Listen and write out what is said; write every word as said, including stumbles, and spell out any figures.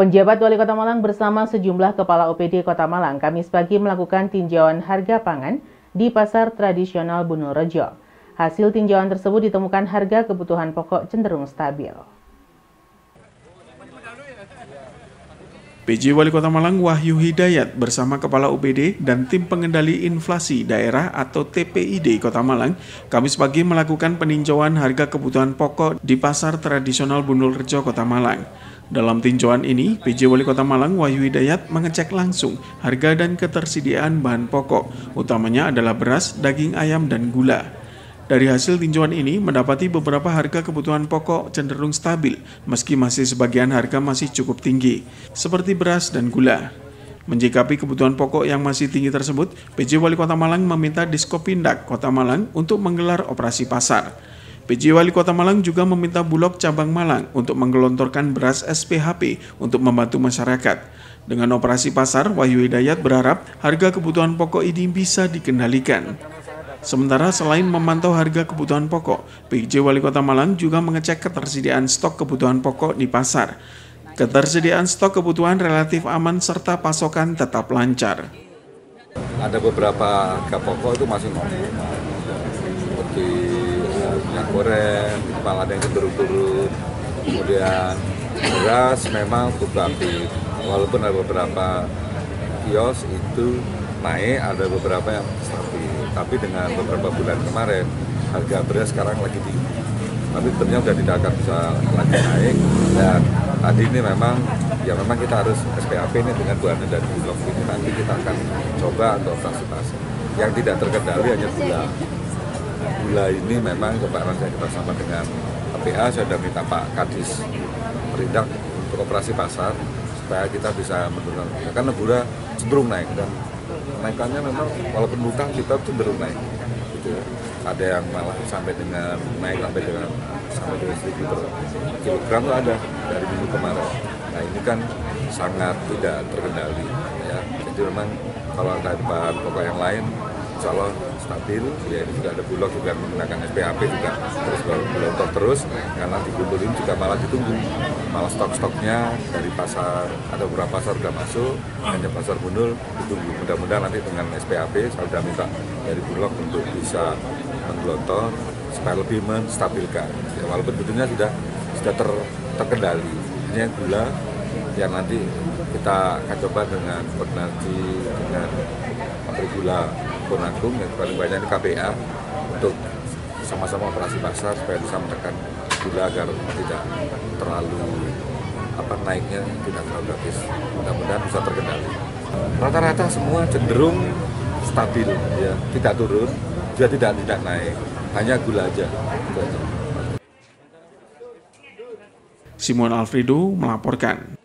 Penjabat Wali Kota Malang bersama sejumlah kepala O P D Kota Malang Kamis pagi melakukan tinjauan harga pangan di Pasar Tradisional Bunurejo. Hasil tinjauan tersebut ditemukan harga kebutuhan pokok cenderung stabil. P J Wali Kota Malang Wahyu Hidayat bersama Kepala O P D dan Tim Pengendali Inflasi Daerah atau T P I D Kota Malang Kamis pagi melakukan peninjauan harga kebutuhan pokok di Pasar Tradisional Bunurejo Kota Malang. Dalam tinjauan ini, P J Wali Kota Malang Wahyu Hidayat mengecek langsung harga dan ketersediaan bahan pokok, utamanya adalah beras, daging ayam, dan gula. Dari hasil tinjauan ini, mendapati beberapa harga kebutuhan pokok cenderung stabil, meski masih sebagian harga masih cukup tinggi, seperti beras dan gula. Menjikapi kebutuhan pokok yang masih tinggi tersebut, P J Wali Kota Malang meminta Diskopindak Kota Malang untuk menggelar operasi pasar. P J Wali Kota Malang juga meminta Bulog Cabang Malang untuk menggelontorkan beras S P H P untuk membantu masyarakat. Dengan operasi pasar, Wahyu Hidayat berharap harga kebutuhan pokok ini bisa dikendalikan. Sementara selain memantau harga kebutuhan pokok, P J Wali Kota Malang juga mengecek ketersediaan stok kebutuhan pokok di pasar. Ketersediaan stok kebutuhan relatif aman serta pasokan tetap lancar. Ada beberapa harga pokok itu masih normal, seperti minyak goreng, malah ada yang cenderung-turun. Kemudian beras memang fluktuatif, walaupun ada beberapa kios itu naik, ada beberapa yang stabil. Tapi dengan beberapa bulan kemarin, harga beras sekarang lagi tinggi. Tapi ternyata sudah tidak akan bisa lagi naik. Dan tadi ini memang, ya memang kita harus S P H P ini dengan buahnya dari Bulog ini nanti kita akan coba untuk operasi pasar. Yang tidak terkendali hanya gula. Gula ini memang kemarin saya kita sama dengan K P A, saya sudah minta Pak Kadis Perindak untuk operasi pasar supaya kita bisa menurunkan. Karena gula cenderung naik dan naikannya memang walaupun hutang kita cenderung naik. Gitu ya. Ada yang malah sampai dengan naik sampai dengan sampai dengan seribu per kilogram itu ada dari minggu kemarin. Nah ini kan sangat tidak terkendali. Ya. Jadi memang kalau ada bahan pokok yang lain, insya Allah stabil. Ya ini juga ada Bulog juga menggunakan S P H P juga terus gelontor terus karena dikumpulin juga malah ditunggu. Malah stok-stoknya dari pasar, ada beberapa pasar sudah masuk, hanya pasar Bunul ditunggu. Mudah-mudahan nanti dengan S P H P saya sudah minta dari Bulog untuk bisa menggelontor supaya lebih menstabilkan. Ya, walaupun betulnya sudah sudah ter, terkendali. Hanya gula yang nanti kita akan coba dengan koordinasi dengan pabrik gula Konanggung yang paling banyak di K P A untuk sama-sama operasi pasar supaya bisa menekan gula agar tidak terlalu apa naiknya tidak terlalu drastis. Mudah-mudahan bisa terkendali. Rata-rata semua cenderung stabil, ya, tidak turun, juga tidak tidak naik, hanya gula aja. Simon Alfredo melaporkan.